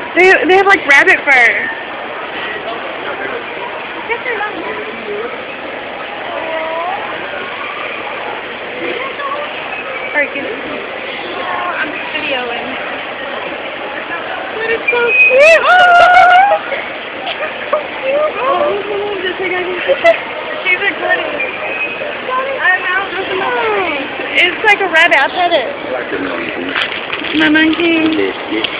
They have like rabbit fur. Alright, get it. I'm just videoing. That is so cute! Oh, just like I can. She's a goodie. It's like a rabbit. I'll pet it. My monkey.